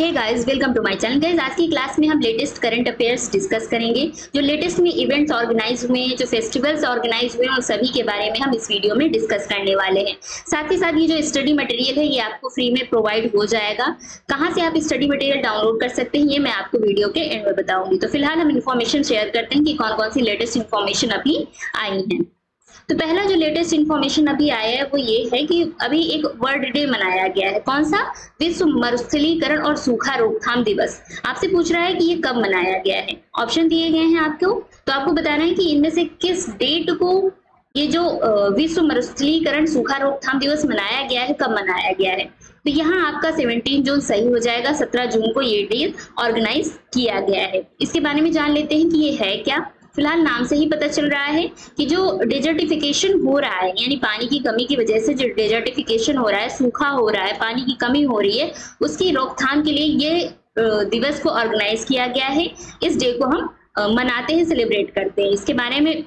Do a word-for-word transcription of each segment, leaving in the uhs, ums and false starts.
Hey guys, welcome to my channel. Guys, आज की class में हम लेटेस्ट करंट अफेयर्स डिस्कस करेंगे। जो लेटेस्ट में इवेंट्स ऑर्गेनाइज हुए हैं, जो फेस्टिवल्स ऑर्गेनाइज हुए हैं, उन सभी के बारे में हम इस वीडियो में डिस्कस करने वाले हैं। साथ ही साथ ये जो स्टडी मटेरियल है ये आपको फ्री में प्रोवाइड हो जाएगा। कहाँ से आप स्टडी मटेरियल डाउनलोड कर सकते हैं ये मैं आपको वीडियो के एंड में बताऊंगी। तो फिलहाल हम इन्फॉर्मेशन शेयर करते हैं कि कौन कौन सी लेटेस्ट इन्फॉर्मेशन अभी आई है। तो पहला जो लेटेस्ट इन्फॉर्मेशन अभी आया है वो ये है कि अभी एक वर्ल्ड डे मनाया गया है। कौन सा? विश्व मरुस्थलीकरण और सूखा रोकथाम दिवस। आपसे पूछ रहा है कि ये कब मनाया गया है। ऑप्शन दिए गए हैं आपको, तो आपको बताना है कि इनमें से किस डेट को ये जो विश्व मरुस्थलीकरण सूखा रोकथाम दिवस मनाया गया है, कब मनाया गया है। तो यहाँ आपका सत्रह जून सही हो जाएगा। सत्रह जून को ये डे ऑर्गेनाइज किया गया है। इसके बारे में जान लेते हैं कि ये है क्या। फिलहाल नाम से ही पता चल रहा है कि जो डेजर्टिफिकेशन हो रहा है, यानी पानी की कमी की वजह से जो डेजर्टिफिकेशन हो रहा है, सूखा हो रहा है, पानी की कमी हो रही है, उसकी रोकथाम के लिए ये दिवस को ऑर्गेनाइज किया गया है। इस डे को हम मनाते हैं, सेलिब्रेट करते हैं। इसके बारे में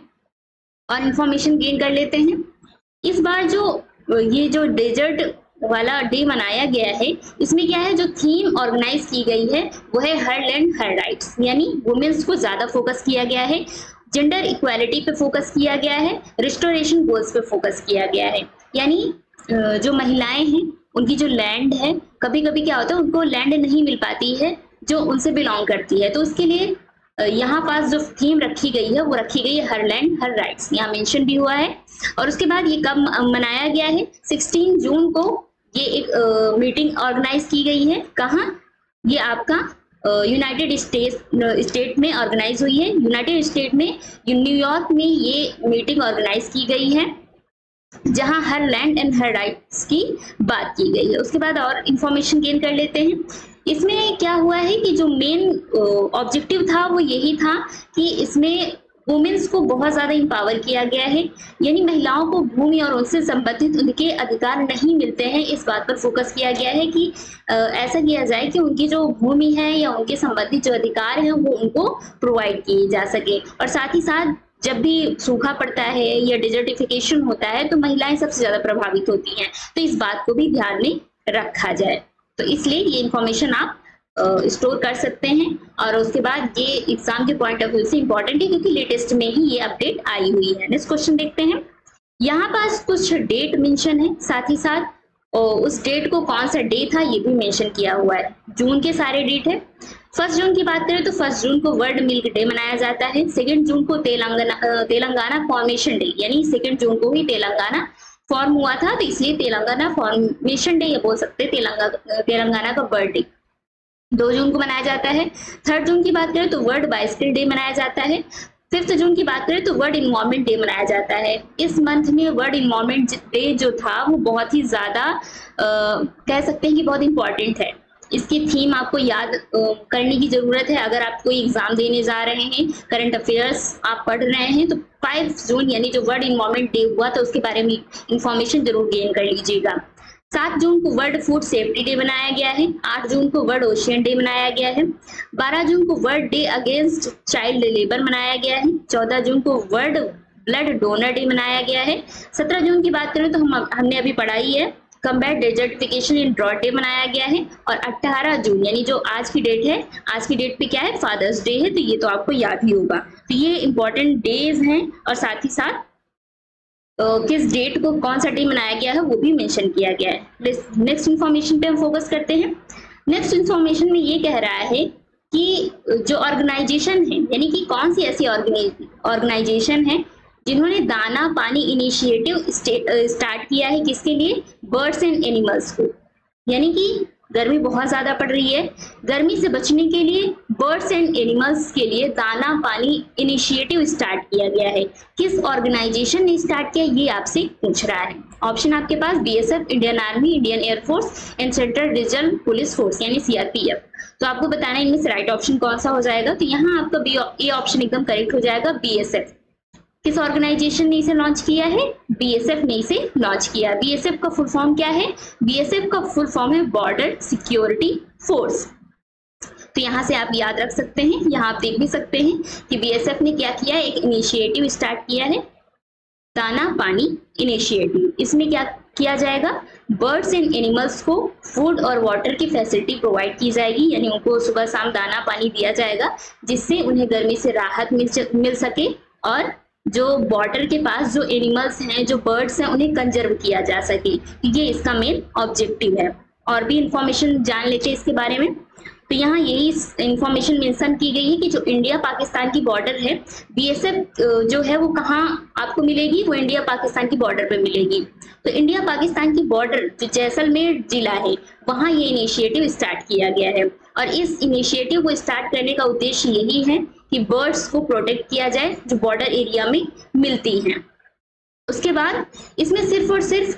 और इंफॉर्मेशन गेन कर लेते हैं। इस बार जो ये जो डेजर्ट वाला डे मनाया गया है, इसमें क्या है, जो थीम ऑर्गेनाइज की गई है वो है हर लैंड हर राइट्स, यानी वुमेन्स को ज्यादा फोकस किया गया है, जेंडर इक्वालिटी पे फोकस किया गया है, रिस्टोरेशन गोल्स पे फोकस किया गया है। यानी जो महिलाएं हैं उनकी जो लैंड है, कभी कभी क्या होता है उनको लैंड नहीं मिल पाती है जो उनसे बिलोंग करती है, तो उसके लिए यहाँ पास जो थीम रखी गई है वो रखी गई है हर लैंड हर राइट्स, यहाँ मेंशन भी हुआ है। और उसके बाद ये कब मनाया गया है? सोलह जून को ये एक मीटिंग ऑर्गेनाइज की गई है। कहाँ? ये आपका यूनाइटेड स्टेट स्टेट में ऑर्गेनाइज हुई है। यूनाइटेड स्टेट में न्यूयॉर्क में ये मीटिंग ऑर्गेनाइज की गई है, जहां her land and her rights की बात की गई है। उसके बाद और इंफॉर्मेशन गेन कर लेते हैं। इसमें क्या हुआ है कि जो मेन ऑब्जेक्टिव था वो यही था कि इसमें वुमेन्स को बहुत ज्यादा इंपावर किया गया है, यानी महिलाओं को भूमि और उनसे संबंधित उनके अधिकार नहीं मिलते हैं, इस बात पर फोकस किया गया है कि आ, ऐसा किया जाए कि उनकी जो भूमि है या उनके संबंधित जो अधिकार हैं वो उनको प्रोवाइड किए जा सके। और साथ ही साथ जब भी सूखा पड़ता है या डिजर्टिफिकेशन होता है तो महिलाएं सबसे ज्यादा प्रभावित होती हैं, तो इस बात को भी ध्यान में रखा जाए। तो इसलिए ये इंफॉर्मेशन आप स्टोर uh, कर सकते हैं। और उसके बाद ये एग्जाम के पॉइंट ऑफ व्यू से इंपॉर्टेंट है क्योंकि लेटेस्ट में ही ये अपडेट आई हुई है। नेक्स्ट क्वेश्चन देखते हैं। यहाँ पास कुछ डेट मेंशन है, साथ ही साथ uh, उस डेट को कौन सा डे था ये भी मेंशन किया हुआ है। जून के सारे डेट है। फर्स्ट जून की बात करें तो फर्स्ट जून को वर्ल्ड मिल्क डे मनाया जाता है। सेकेंड जून को तेलंगाना तेलंगाना फॉर्मेशन डे, यानी सेकेंड जून को ही तेलंगाना फॉर्म हुआ था, तो इसलिए तेलंगाना फॉर्मेशन डे ये बोल सकते हैं, तेलंगाना तेलंगाना का बर्थडे दो जून को मनाया जाता है। थर्ड जून की बात करें तो वर्ल्ड बाइसिकल डे मनाया जाता है। फिफ्थ जून की बात करें तो वर्ल्ड इन्वायरमेंट डे मनाया जाता है। इस मंथ में वर्ल्ड इन्वायरमेंट डे जो था वो बहुत ही ज्यादा कह सकते हैं कि बहुत इंपॉर्टेंट है। इसकी थीम आपको याद आ, करने की जरूरत है। अगर आप कोई एग्जाम देने जा रहे हैं, करंट अफेयर्स आप पढ़ रहे हैं, तो फाइव जून यानी जो वर्ल्ड इन्वायरमेंट डे हुआ था उसके बारे में इंफॉर्मेशन जरूर गेन कर लीजिएगा। सात जून को वर्ल्ड फूड सेफ्टी डे मनाया गया है। आठ जून को वर्ल्ड ओशियन डे मनाया गया है। बारह जून को world day against child labour मनाया गया है। चौदह जून को वर्ल्ड ब्लड डोनर डे मनाया गया है। सत्रह जून की बात करें तो हम हमने अभी पढ़ाई है, combat desertification in drought day मनाया गया है। और अठारह जून यानी जो आज की डेट है, आज की डेट पे क्या है, फादर्स डे है, तो ये तो आपको याद ही होगा। तो ये इंपॉर्टेंट डेज हैं और साथ ही साथ Uh, किस डेट को कौन सा डे मनाया गया है वो भी मेंशन किया गया है। नेक्स्ट इंफॉर्मेशन पे हम फोकस करते हैं। नेक्स्ट इंफॉर्मेशन में ये कह रहा है कि जो ऑर्गेनाइजेशन है, यानी कि कौन सी ऐसी ऑर्गेनाइजेशन है जिन्होंने दाना पानी इनिशिएटिव स्टार्ट किया है, किसके लिए? बर्ड्स एंड एनिमल्स को। यानी कि गर्मी बहुत ज्यादा पड़ रही है, गर्मी से बचने के लिए बर्ड्स एंड एनिमल्स के लिए दाना पानी इनिशिएटिव स्टार्ट किया गया है। किस ऑर्गेनाइजेशन ने स्टार्ट किया ये आपसे पूछ रहा है। ऑप्शन आपके पास BSF, Indian army, Indian air force and central reserve police force यानी सीआरपीएफ। तो आपको बताना है इनमें से राइट ऑप्शन कौन सा हो जाएगा। तो यहाँ आपका बी ए ऑप्शन एकदम करेक्ट हो जाएगा, बीएसएफ। किस ऑर्गेनाइजेशन ने इसे लॉन्च किया है? बीएसएफ ने इसे लॉन्च किया। बीएसएफ का फुल फॉर्म क्या है? बीएसएफ का फुल फॉर्म है बॉर्डर सिक्योरिटी फोर्स। तो यहाँ से आप याद रख सकते हैं, यहाँ आप देख भी सकते हैं कि बीएसएफ ने क्या किया है, एक इनिशिएटिव स्टार्ट किया है, दाना पानी इनिशिएटिव। इसमें क्या किया जाएगा। बर्ड्स एंड एनिमल्स को फूड और वाटर की फैसिलिटी प्रोवाइड की जाएगी, यानी उनको सुबह शाम दाना पानी दिया जाएगा जिससे उन्हें गर्मी से राहत मिल मिल सके, और जो बॉर्डर के पास जो एनिमल्स हैं, जो बर्ड्स हैं, उन्हें कंजर्व किया जा सके। ये इसका मेन ऑब्जेक्टिव है। और भी इंफॉर्मेशन जान लेते हैं इसके बारे में। तो यहाँ यही इंफॉर्मेशन मेंशन की गई है कि जो इंडिया पाकिस्तान की बॉर्डर है, बीएसएफ जो है वो कहाँ आपको मिलेगी, वो इंडिया पाकिस्तान की बॉर्डर पे मिलेगी। तो इंडिया पाकिस्तान की बॉर्डर जो जैसलमेर जिला है, वहाँ ये इनिशिएटिव स्टार्ट किया गया है। और इस इनिशिएटिव को स्टार्ट करने का उद्देश्य यही है कि बर्ड्स को प्रोटेक्ट किया जाए जो बॉर्डर एरिया में मिलती हैं। उसके बाद इसमें सिर्फ और सिर्फ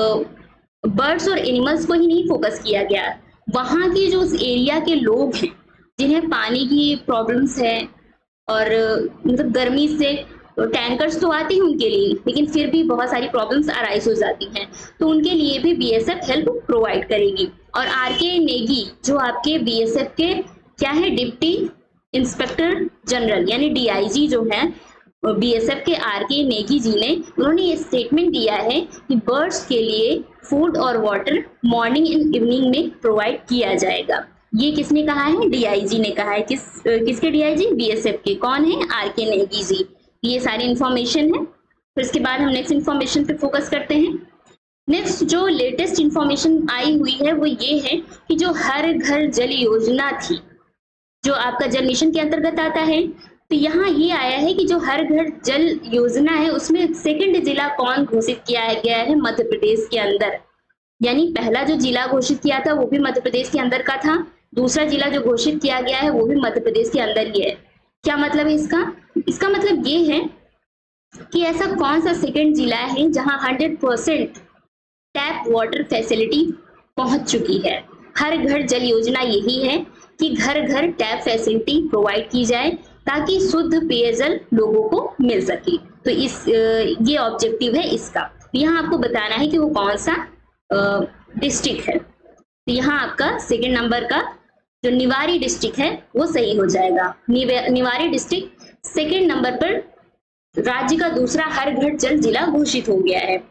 बर्ड्स और एनिमल्स को ही नहीं फोकस किया गया, वहाँ के जो उस एरिया के लोग हैं जिन्हें पानी की प्रॉब्लम्स है और मतलब गर्मी से टैंकर्स तो आते हैं उनके लिए, लेकिन फिर भी बहुत सारी प्रॉब्लम्स अराइज हो जाती हैं, तो उनके लिए भी बीएसएफ हेल्प प्रोवाइड करेगी। और आरके नेगी जो आपके बीएसएफ के क्या है, डिप्टी इंस्पेक्टर जनरल यानी डीआईजी जो है बीएसएफ के, आरके नेगी जी ने उन्होंने ये स्टेटमेंट दिया है कि बर्ड्स के लिए फूड और वाटर मॉर्निंग एंड इवनिंग में प्रोवाइड किया जाएगा। ये किसने कहा है? डीआईजी ने कहा है। किस किसके डीआईजी? बीएसएफ के। कौन है? आरके नेगी जी। ये सारी इंफॉर्मेशन है। फिर इसके बाद हम नेक्स्ट इंफॉर्मेशन पे फोकस करते हैं। नेक्स्ट जो लेटेस्ट इंफॉर्मेशन आई हुई है वो ये है कि जो हर घर जल योजना थी, जो आपका जल मिशन के अंतर्गत आता है, तो यहाँ ये आया है कि जो हर घर जल योजना है उसमें सेकंड जिला कौन घोषित किया गया है? मध्य प्रदेश के अंदर। यानी पहला जो जिला घोषित किया था वो भी मध्य प्रदेश के अंदर का था, दूसरा जिला जो घोषित किया गया है वो भी मध्य प्रदेश के अंदर ही है। क्या मतलब है इसका? इसका मतलब ये है कि ऐसा कौन सा सेकंड जिला है जहां hundred percent tap water facility पहुंच चुकी है। हर घर जल योजना यही है कि घर घर टैप फैसिलिटी प्रोवाइड की जाए ताकि शुद्ध पेयजल लोगों को मिल सके। तो इस ये ऑब्जेक्टिव है इसका। यहाँ आपको बताना है कि वो कौन सा डिस्ट्रिक्ट है। तो यहाँ आपका सेकंड नंबर का जो निवाड़ी डिस्ट्रिक्ट है वो सही हो जाएगा। निवाड़ी डिस्ट्रिक्ट सेकंड नंबर पर राज्य का दूसरा हर घर जल जिला घोषित हो गया है।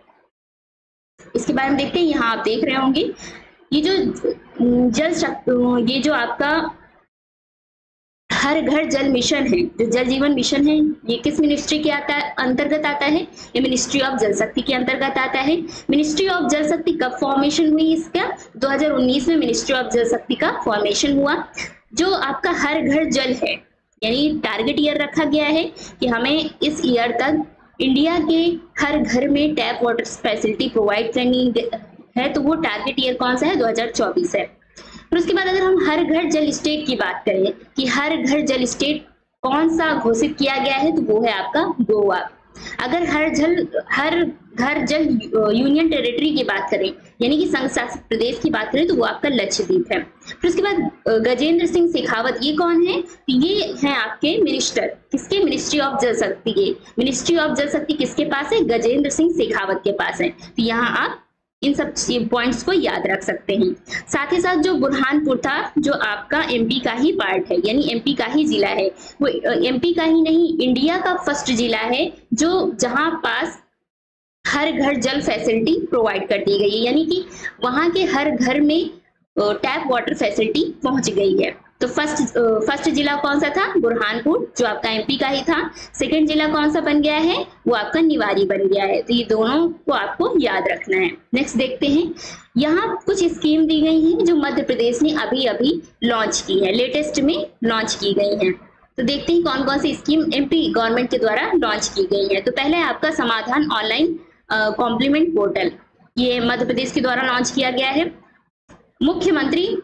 इसके बारे में देखते हैं। यहाँ आप देख रहे होंगे ये जो जल ये जो आपका हर घर जल मिशन है, जो जल जीवन मिशन है, ये किस मिनिस्ट्री के आता है अंतर्गत आता है? ये मिनिस्ट्री ऑफ जल शक्ति के अंतर्गत आता है। मिनिस्ट्री ऑफ जल शक्ति कब फॉर्मेशन हुई इसका? दो हज़ार उन्नीस में मिनिस्ट्री ऑफ जल शक्ति का फॉर्मेशन हुआ। जो आपका हर घर जल है, यानी टारगेट ईयर रखा गया है कि हमें इस ईयर तक इंडिया के हर घर में टैप वाटर फैसिलिटी प्रोवाइड करनी है। तो वो टारगेट ईयर कौन सा है? दो हज़ार चौबीस है। फिर उसके बाद अगर हम हर घर जल स्टेट की बात करें कि हर घर जल स्टेट कौन सा घोषित किया गया है, तो वो है आपका गोवा। अगर हर जल हर घर जल यूनियन टेरिटरी की बात करें, यानी कि संघ शासित प्रदेश की बात करें, तो वो आपका लक्षद्वीप है। फिर उसके बाद गजेंद्र सिंह शेखावत, ये कौन है? ये हैं आपके मिनिस्टर, किसके? मिनिस्ट्री ऑफ जल शक्ति के। मिनिस्ट्री ऑफ जल शक्ति किसके पास है? गजेंद्र सिंह शेखावत के पास है। तो यहाँ आप इन सब पॉइंट्स को याद रख सकते हैं। साथ ही साथ जो बुरहानपुर था, जो आपका एमपी का ही पार्ट है, यानी एमपी का ही जिला है, वो एमपी का ही नहीं इंडिया का फर्स्ट जिला है जो जहां पास हर घर जल फैसिलिटी प्रोवाइड कर दी गई है, यानी कि वहां के हर घर में टैप वाटर फैसिलिटी पहुंच गई है। तो फर्स्ट फर्स्ट जिला कौन सा था? बुरहानपुर, जो आपका एमपी का ही था। सेकंड जिला कौन सा बन गया है? वो आपका निवाड़ी बन गया है। तो ये दोनों को आपको याद रखना है। नेक्स्ट देखते हैं। यहाँ कुछ स्कीम दी गई हैं जो मध्य प्रदेश ने अभी अभी लॉन्च की है, लेटेस्ट में लॉन्च की गई हैं। तो देखते हैं कौन कौन सी स्कीम एमपी गवर्नमेंट के द्वारा लॉन्च की गई है। तो पहले है आपका समाधान ऑनलाइन कॉम्प्लीमेंट पोर्टल, ये मध्य प्रदेश के द्वारा लॉन्च किया गया है। मुख्यमंत्री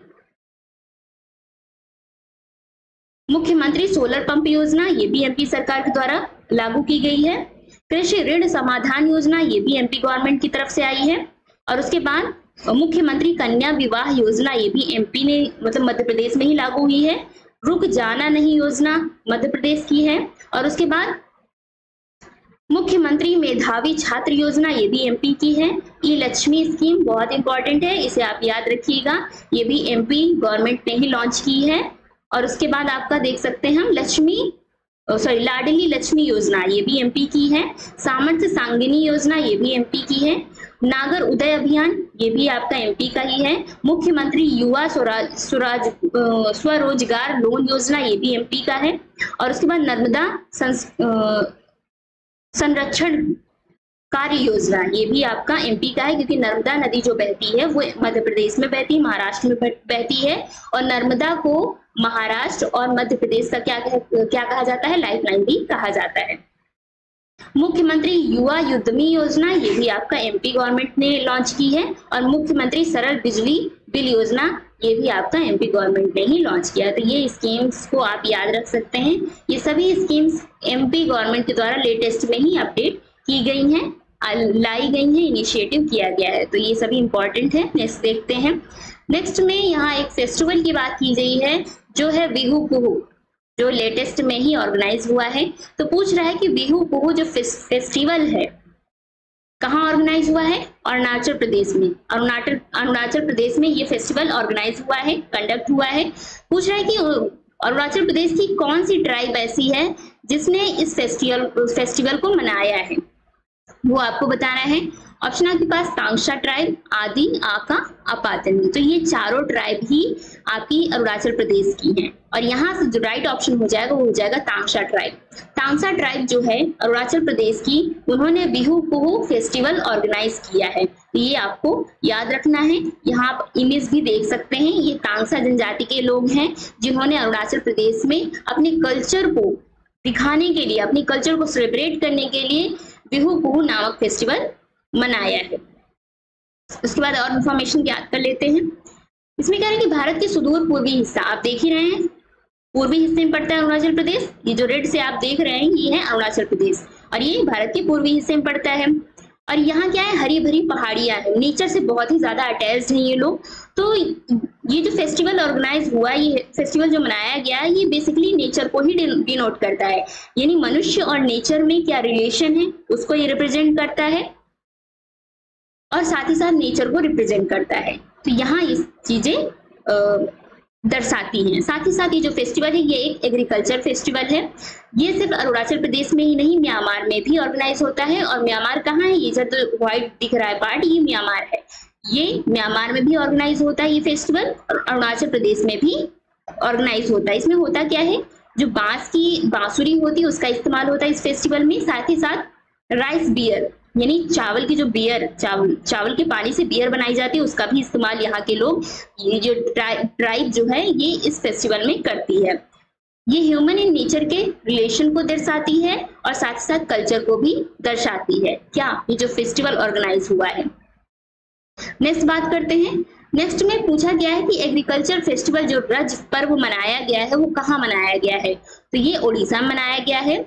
मुख्यमंत्री सोलर पंप योजना, ये भी एमपी सरकार के द्वारा लागू की गई है। कृषि ऋण समाधान योजना, ये भी एमपी गवर्नमेंट की तरफ से आई है। और उसके बाद मुख्यमंत्री कन्या विवाह योजना, ये भी एमपी ने मतलब मध्य प्रदेश में ही लागू हुई है। रुक जाना नहीं योजना मध्य प्रदेश की है। और उसके बाद मुख्यमंत्री मेधावी छात्र योजना, ये भी एमपी की है। ई लक्ष्मी स्कीम बहुत इंपॉर्टेंट है, इसे आप याद रखिएगा, ये भी एमपी गवर्नमेंट ने ही लॉन्च की है। और उसके बाद आपका देख सकते हैं हम लक्ष्मी सॉरी लाडली लक्ष्मी योजना, ये भी एमपी की है। सामर्थ्य सांगिनी योजना, ये भी एमपी की है। नागर उदय अभियान ये भी आपका एमपी का ही है। मुख्यमंत्री युवा स्वराज स्वराज अ, स्वरोजगार लोन योजना ये भी एमपी का है। और उसके बाद नर्मदा संस, अ, संरक्षण कार्य योजना ये भी आपका एमपी का है, क्योंकि नर्मदा नदी जो बहती है वो मध्य प्रदेश में बहती है, महाराष्ट्र में बहती है, और नर्मदा को महाराष्ट्र और मध्य प्रदेश का क्या कह, क्या कहा जाता है, लाइफलाइन भी कहा जाता है। मुख्यमंत्री युवा युद्धमी योजना ये भी आपका एमपी गवर्नमेंट ने लॉन्च की है। और मुख्यमंत्री सरल बिजली बिल योजना ये भी आपका एमपी गवर्नमेंट ने ही लॉन्च किया। तो ये स्कीम्स को आप याद रख सकते हैं। ये सभी स्कीम्स एमपी गवर्नमेंट के द्वारा लेटेस्ट में ही अपडेट की गई हैं, लाई गई हैं, इनिशिएटिव किया गया है। तो ये सभी इंपॉर्टेंट है। नेक्स्ट देखते हैं। नेक्स्ट में यहाँ एक फेस्टिवल की बात की गई है जो है बिहू पुहू, जो लेटेस्ट में ही ऑर्गेनाइज हुआ है। तो पूछ रहा है कि बिहू पुहू जो फेस्टिवल है कहाँ ऑर्गेनाइज हुआ है, अरुणाचल प्रदेश में। अरुणाचल अरुणाचल प्रदेश में ये फेस्टिवल ऑर्गेनाइज हुआ है, कंडक्ट हुआ है। पूछ रहा है कि अरुणाचल प्रदेश की कौन सी ट्राइब ऐसी है जिसने इस फेस्टिवल फेस्टिवल को मनाया है, वो आपको बताना है। ऑप्शन आपके पास तांगशा ट्राइब, आदि, आका, अपातनी। तो ये चारों ट्राइब ही आपकी अरुणाचल प्रदेश की हैं। और यहाँ से जो राइट ऑप्शन हो जाएगा वो हो जाएगा तांगशा ट्राइब। तांगशा ट्राइब जो है अरुणाचल प्रदेश की, उन्होंने बिहू पुहू फेस्टिवल ऑर्गेनाइज किया है। तो ये आपको याद रखना है। यहाँ आप इमेज भी देख सकते हैं। ये तांगशा जनजाति के लोग हैं जिन्होंने अरुणाचल प्रदेश में अपने कल्चर को दिखाने के लिए, अपनी कल्चर को सेलिब्रेट करने के लिए बिहू पुहू नामक फेस्टिवल मनाया है। उसके बाद और इंफॉर्मेशन याद कर लेते हैं। इसमें कह रहे हैं कि भारत के सुदूर पूर्वी हिस्सा, आप देख ही रहे हैं पूर्वी हिस्से में पड़ता है अरुणाचल प्रदेश। ये जो रेड से आप देख रहे हैं ये है अरुणाचल प्रदेश, और ये भारत के पूर्वी हिस्से में पड़ता है। और यहाँ क्या है, हरी भरी पहाड़ियां हैं, नेचर से बहुत ही ज्यादा अटैच्ड हैं ये लोग। तो ये जो फेस्टिवल ऑर्गेनाइज हुआ, ये फेस्टिवल जो मनाया गया, ये बेसिकली नेचर को ही डिनोट करता है, यानी मनुष्य और नेचर में क्या रिलेशन है उसको ये रिप्रेजेंट करता है, और साथ ही साथ नेचर को रिप्रेजेंट करता है। तो यहाँ ये चीजें दर्शाती हैं। साथ ही साथ ये जो फेस्टिवल है ये एक एग्रीकल्चर फेस्टिवल है। ये सिर्फ अरुणाचल प्रदेश में ही नहीं, म्यांमार में भी ऑर्गेनाइज होता है। और म्यांमार कहाँ है, ये जो व्हाइट दिख रहा है पार्ट, ये म्यांमार है। ये म्यांमार में भी ऑर्गेनाइज होता है ये फेस्टिवल, और अरुणाचल प्रदेश में भी ऑर्गेनाइज होता है। इसमें होता क्या है, जो बांस की बांसुरी होती है उसका इस्तेमाल होता है इस फेस्टिवल में। साथ ही साथ राइस बियर, यानी चावल की जो बियर, चावल चावल के पानी से बियर बनाई जाती है, उसका भी इस्तेमाल यहाँ के लोग, ये जो ट्राइब जो है ये इस फेस्टिवल में करती है। ये ह्यूमन एंड नेचर के रिलेशन को दर्शाती है और साथ ही साथ कल्चर को भी दर्शाती है। क्या ये जो फेस्टिवल ऑर्गेनाइज हुआ है। नेक्स्ट बात करते हैं। नेक्स्ट में पूछा गया है कि एग्रीकल्चर फेस्टिवल जो रज पर्व मनाया गया है वो कहाँ मनाया गया है। तो ये उड़ीसा में मनाया गया है।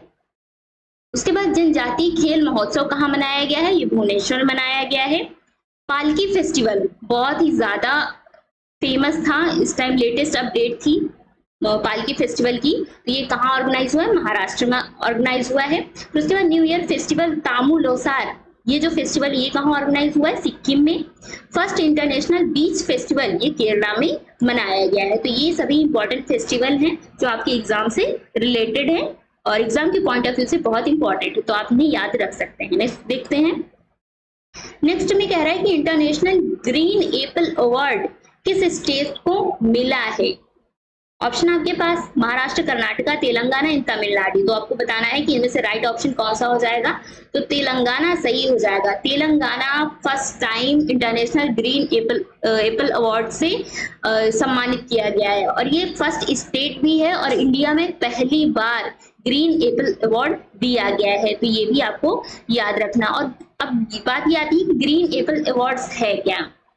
उसके बाद जनजाति खेल महोत्सव कहाँ मनाया गया है, ये भुवनेश्वर में मनाया गया है। पालकी फेस्टिवल बहुत ही ज्यादा फेमस था, इस टाइम लेटेस्ट अपडेट थी पालकी फेस्टिवल की। तो ये कहाँ ऑर्गेनाइज हुआ है, महाराष्ट्र में ऑर्गेनाइज हुआ है। फिर उसके बाद new year festival Tamu Losar, ये जो फेस्टिवल ये कहाँ ऑर्गेनाइज हुआ है, सिक्किम में। फर्स्ट इंटरनेशनल बीच फेस्टिवल ये केरला में मनाया गया है। तो ये सभी इंपॉर्टेंट फेस्टिवल हैं जो आपके एग्जाम से रिलेटेड है और एग्जाम के पॉइंट ऑफ व्यू से बहुत इंपॉर्टेंट है, तो आप इन्हें याद रख सकते हैं। नेक्स्ट देखते हैं। नेक्स्ट में कह रहा है कि इंटरनेशनल ग्रीन एप्पल अवार्ड किस स्टेट को मिला है। ऑप्शन आपके पास महाराष्ट्र, कर्नाटका, तेलंगाना एंड तमिलनाडु। तो आपको बताना है कि इनमें से राइट ऑप्शन कौन सा हो जाएगा। तो तेलंगाना सही हो जाएगा। Telangana first time international green apple apple award से uh, सम्मानित किया गया है, और ये फर्स्ट स्टेट भी है और इंडिया में पहली बार ग्रीन एप्पल अवार्ड दिया गया है। तो ये भी आपको याद रखना। और अब बात ये आती है कि ग्रीन एप्पल अवार्ड्स है क्या।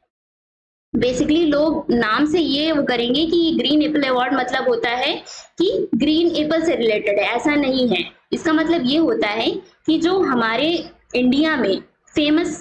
बेसिकली लोग नाम से ये वो करेंगे कि ग्रीन एप्पल अवार्ड मतलब होता है कि ग्रीन एप्पल से रिलेटेड है, ऐसा नहीं है। इसका मतलब ये होता है कि जो हमारे इंडिया में फेमस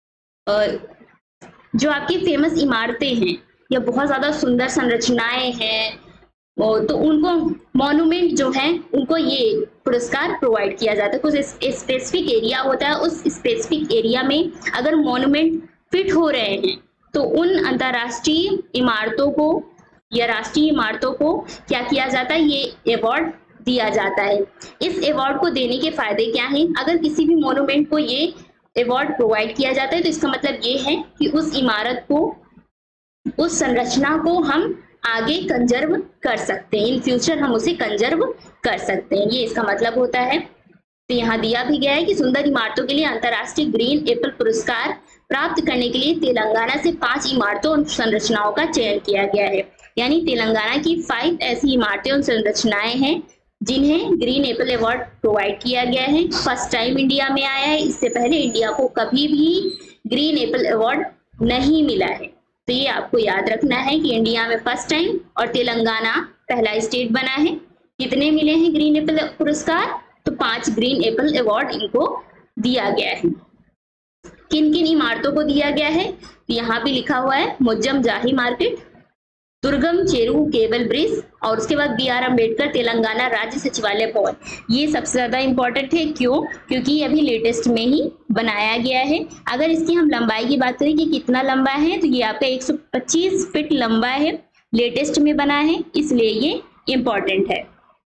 जो आपकी फेमस इमारतें हैं या बहुत ज्यादा सुंदर संरचनाएं हैं, तो उनको मॉन्यूमेंट जो है उनको ये पुरस्कार प्रोवाइड किया जाता है। कुछ स्पेसिफिक एरिया होता है, उस स्पेसिफिक एरिया में अगर मॉन्यूमेंट फिट हो रहे हैं तो उन अंतरराष्ट्रीय इमारतों को या राष्ट्रीय इमारतों को क्या किया जाता है, ये अवार्ड दिया जाता है। इस अवार्ड को देने के फायदे क्या हैं। अगर किसी भी मॉन्यूमेंट को ये अवार्ड प्रोवाइड किया जाता है। तो इसका मतलब ये है कि उस इमारत को, उस संरचना को हम आगे कंजर्व कर सकते हैं, इन फ्यूचर हम उसे कंजर्व कर सकते हैं, ये इसका मतलब होता है। तो यहाँ दिया भी गया है कि सुंदर इमारतों के लिए अंतर्राष्ट्रीय ग्रीन एप्पल पुरस्कार प्राप्त करने के लिए तेलंगाना से पांच इमारतों और संरचनाओं का चयन किया गया है। यानी तेलंगाना की फाइव ऐसी इमारतें और संरचनाएं हैं जिन्हें ग्रीन एप्पल अवार्ड प्रोवाइड किया गया है। फर्स्ट टाइम इंडिया में आया है, इससे पहले इंडिया को कभी भी ग्रीन एप्पल अवार्ड नहीं मिला है। तो ये आपको याद रखना है कि इंडिया में फर्स्ट टाइम और तेलंगाना पहला स्टेट बना है। कितने मिले हैं ग्रीन एप्पल पुरस्कार? तो पांच ग्रीन एप्पल अवार्ड इनको दिया गया है। किन किन इमारतों को दिया गया है? यहाँ भी लिखा हुआ है मुज्जम जाही मार्केट, दुर्गम चेरू केबल ब्रिज और उसके बाद बी आर अम्बेडकर तेलंगाना राज्य सचिवालय भवन। ये सबसे ज्यादा इंपॉर्टेंट है। क्यों? क्योंकि ये अभी लेटेस्ट में ही बनाया गया है। अगर इसकी हम लंबाई की बात करें कि कितना लंबा है, तो ये आपका एक सौ पच्चीस फीट लंबा है, लेटेस्ट में बना है, इसलिए ये इंपॉर्टेंट है।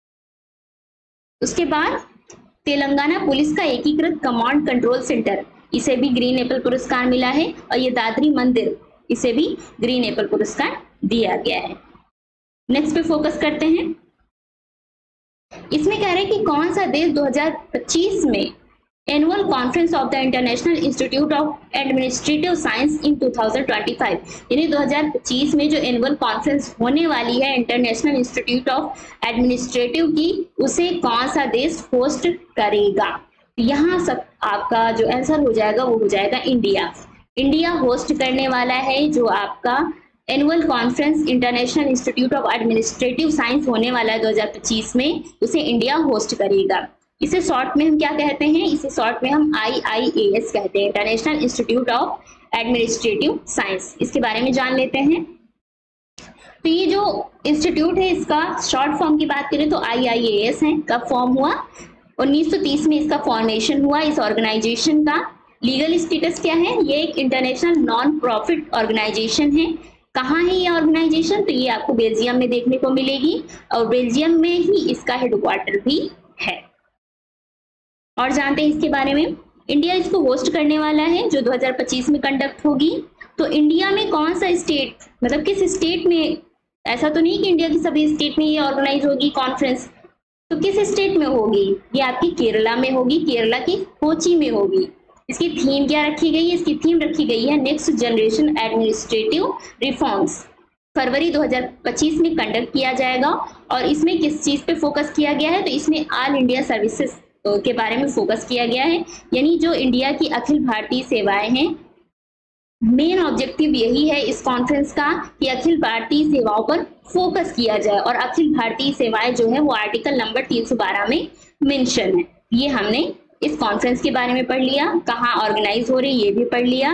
उसके बाद तेलंगाना पुलिस का एकीकृत कमांड कंट्रोल सेंटर, इसे भी ग्रीन एप्पल पुरस्कार मिला है। और ये दादरी मंदिर, इसे भी ग्रीन एप्पल पुरस्कार दिया गया है। नेक्स्ट पे फोकस करते हैं। इसमें कह रहे हैं कि कौन सा देश दो हज़ार पच्चीस में annual conference of the international institute of administrative science in दो हज़ार पच्चीस, यानी दो हज़ार पच्चीस में जो एनुअल कॉन्फ्रेंस होने वाली है इंटरनेशनल इंस्टीट्यूट ऑफ एडमिनिस्ट्रेटिव की, उसे कौन सा देश होस्ट करेगा? यहाँ सब आपका जो आंसर हो जाएगा वो हो जाएगा इंडिया। इंडिया होस्ट करने वाला है जो आपका annual conference international institute of administrative science होने वाला है दो हज़ार पच्चीस में, उसे इंडिया होस्ट करेगा। इसे शॉर्ट में हम क्या कहते हैं? इसे शॉर्ट में हम आई आई ए एस कहते हैं, international institute of administrative science. इसके बारे में जान लेते हैं। तो ये जो इंस्टीट्यूट है, इसका शॉर्ट फॉर्म की बात करें तो आई आई ए एस है। कब फॉर्म हुआ? उन्नीस सौ तीस में इसका फॉर्मेशन हुआ। इस ऑर्गेनाइजेशन का लीगल स्टेटस क्या है? ये एक इंटरनेशनल नॉन प्रॉफिट ऑर्गेनाइजेशन है। कहाँ है ये ऑर्गेनाइजेशन? तो ये आपको बेल्जियम में देखने को मिलेगी और बेल्जियम में ही इसका हेडक्वार्टर भी है। और जानते हैं इसके बारे में। इंडिया इसको होस्ट करने वाला है जो दो हज़ार पच्चीस में कंडक्ट होगी। तो इंडिया में कौन सा स्टेट, मतलब किस स्टेट में, ऐसा तो नहीं कि इंडिया की सभी स्टेट में ये ऑर्गेनाइज होगी कॉन्फ्रेंस, तो किस स्टेट में होगी? ये आपकी केरला में होगी, केरला की कोची में होगी। इसकी थीम क्या रखी गई है? इसकी थीम रखी गई है नेक्स्ट जनरेशन एडमिनिस्ट्रेटिव रिफॉर्म्स। फरवरी दो हज़ार पच्चीस में कंडक्ट किया जाएगा। और इसमें किस चीज पे फोकस किया गया है? तो इसमें ऑल इंडिया सर्विसेज के बारे में फोकस किया गया है, यानी जो इंडिया की अखिल भारतीय सेवाएं हैं। मेन ऑब्जेक्टिव यही है इस कॉन्फ्रेंस का कि अखिल भारतीय सेवाओं पर फोकस किया जाए। और अखिल भारतीय सेवाएं जो है वो आर्टिकल नंबर तीन सौ बारह में मेंशन है। ये हमने इस कॉन्फ्रेंस के बारे में पढ़ लिया, कहाँ ऑर्गेनाइज हो रही ये भी पढ़ लिया,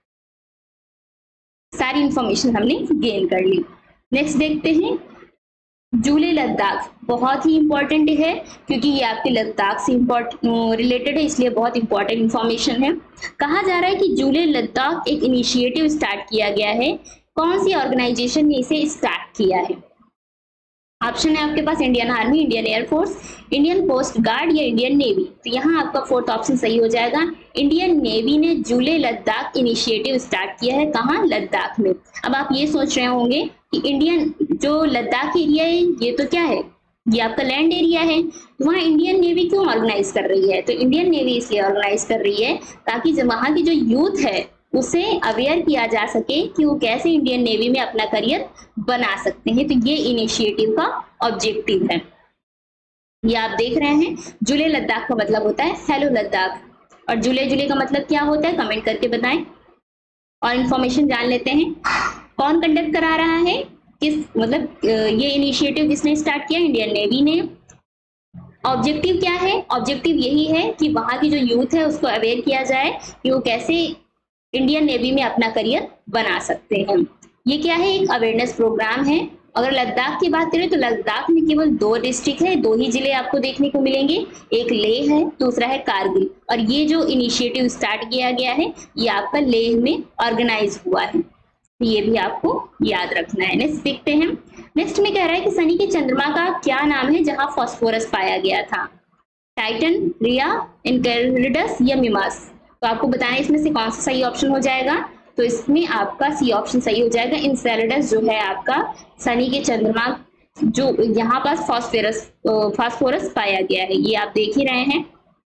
सारी इंफॉर्मेशन हमने गेन कर ली। नेक्स्ट देखते हैं जूले लद्दाख। बहुत ही इंपॉर्टेंट है क्योंकि ये आपके लद्दाख से रिलेटेड है, इसलिए बहुत इंपॉर्टेंट इंफॉर्मेशन है। कहा जा रहा है कि जूले लद्दाख एक इनिशिएटिव स्टार्ट किया गया है। कौन सी ऑर्गेनाइजेशन ने इसे स्टार्ट किया है? ऑप्शन है आपके पास Indian army, Indian air force, Indian coast guard या इंडियन नेवी। तो यहाँ आपका फोर्थ ऑप्शन सही हो जाएगा। इंडियन नेवी ने जूले लद्दाख इनिशिएटिव स्टार्ट किया है। कहाँ? लद्दाख में। अब आप ये सोच रहे होंगे कि इंडियन जो लद्दाख एरिया है ये तो क्या है? ये आपका लैंड एरिया है, तो वहाँ इंडियन नेवी क्यों ऑर्गेनाइज कर रही है? तो इंडियन नेवी इसलिए ऑर्गेनाइज कर रही है ताकि जब वहाँ की जो यूथ है उसे अवेयर किया जा सके कि वो कैसे इंडियन नेवी में अपना करियर बना सकते हैं। तो ये इनिशिएटिव का ऑब्जेक्टिव है। ये आप देख रहे हैं जूले लद्दाख का मतलब होता है हेलो लद्दाख। और जुले जुले का मतलब क्या होता है? कमेंट करके बताएं। और इन्फॉर्मेशन जान लेते हैं कौन कंडक्ट करा रहा है, किस मतलब ये इनिशिएटिव किसने स्टार्ट किया? इंडियन नेवी ने। ऑब्जेक्टिव क्या है? ऑब्जेक्टिव यही है कि वहाँ की जो यूथ है उसको अवेयर किया जाए कि वो कैसे इंडियन नेवी में अपना करियर बना सकते हैं। ये क्या है? एक अवेयरनेस प्रोग्राम है। अगर लद्दाख की बात करें तो लद्दाख में केवल दो डिस्ट्रिक्ट है, दो ही जिले आपको देखने को मिलेंगे, एक लेह है, दूसरा है कारगिल। और ये जो इनिशिएटिव स्टार्ट किया गया है ये आपका लेह में ऑर्गेनाइज हुआ है, ये भी आपको याद रखना है। नेक्स्ट देखते हैं। नेक्स्ट में कह रहा है कि शनि के चंद्रमा का क्या नाम है जहां फास्फोरस पाया गया था? टाइटन, रिया, एनकेरिडस या मिमास। तो आपको बताना है इसमें से कौन सा सही ऑप्शन हो जाएगा। तो इसमें आपका सी ऑप्शन सही हो जाएगा। इंसेलेडस जो है आपका शनि के चंद्रमा जो यहाँ पास फॉस्फोरस फास्फोरस पाया गया है, ये आप देख ही रहे हैं।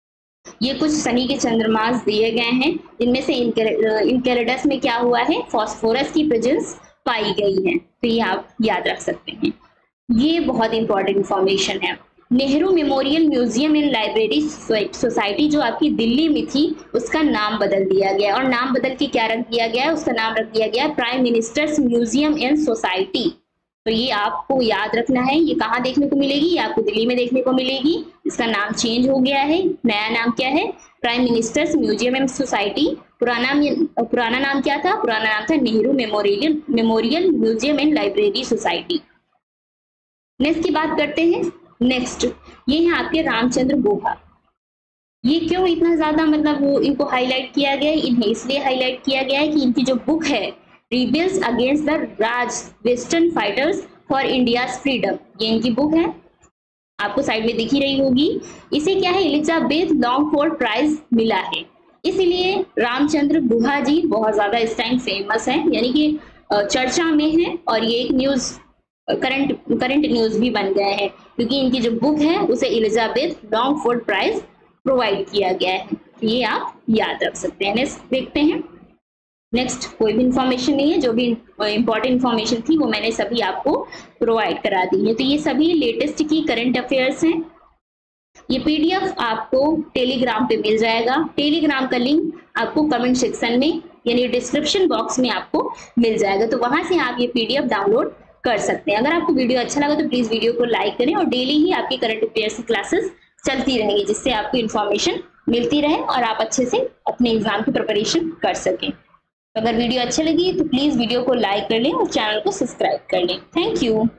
ये कुछ शनि के चंद्रमास दिए गए हैं जिनमें से इंकेलेडस में क्या हुआ है, फास्फोरस की प्रेजेंस पाई गई है। तो ये आप याद रख सकते हैं, ये बहुत इंपॉर्टेंट इंफॉर्मेशन है। Nehru memorial museum and library society जो आपकी दिल्ली में थी उसका नाम बदल दिया गया, और नाम बदल के क्या रख दिया गया है, उसका नाम रख दिया गया prime ministers museum and society. तो ये आपको याद रखना है, ये कहाँ देखने को मिलेगी, ये आपको दिल्ली में देखने को मिलेगी। इसका नाम चेंज हो गया है, नया नाम क्या है, prime ministers museum and society. पुराना पुराना नाम क्या था, पुराना नाम था Nehru memorial memorial museum and library society. Next की बात करते हैं। नेक्स्ट ये है आपके रामचंद्र गुहा। ये क्यों इतना ज्यादा मतलब वो इनको हाईलाइट किया गया है, इन्हें इसलिए हाईलाइट किया गया है कि इनकी जो बुक है rebels against the Raj western fighters for India's freedom, ये इनकी बुक है, आपको साइड में दिख ही रही होगी। इसे क्या है, एलिजाबेथ लॉन्गफोर्ड प्राइज मिला है, इसलिए रामचंद्र गुहा जी बहुत ज्यादा इस टाइम फेमस है, यानी कि चर्चा में है। और ये एक न्यूज करंट करंट न्यूज भी बन गए हैं क्योंकि इनकी जो बुक है उसे एलिजाबेथ लॉन्गफोर्ड प्राइज प्रोवाइड किया गया है। ये आप याद रख सकते हैं। नेक्स्ट देखते हैं। नेक्स्ट कोई भी इंफॉर्मेशन नहीं है, जो भी इंपॉर्टेंट इंफॉर्मेशन थी वो मैंने सभी आपको प्रोवाइड करा दी है। तो ये सभी लेटेस्ट की करंट अफेयर्स हैं। ये पीडीएफ आपको टेलीग्राम पे मिल जाएगा, टेलीग्राम का लिंक आपको कमेंट सेक्शन में यानी डिस्क्रिप्शन बॉक्स में आपको मिल जाएगा, तो वहां से आप ये पीडीएफ डाउनलोड कर सकते हैं। अगर आपको वीडियो अच्छा लगा तो प्लीज वीडियो को लाइक करें, और डेली ही आपकी करंट अफेयर्स की क्लासेस चलती रहेंगी जिससे आपको इन्फॉर्मेशन मिलती रहे और आप अच्छे से अपने एग्जाम की प्रिपरेशन कर सकें। अगर वीडियो अच्छी लगी तो प्लीज वीडियो को लाइक कर लें और चैनल को सब्सक्राइब कर लें। Thank you.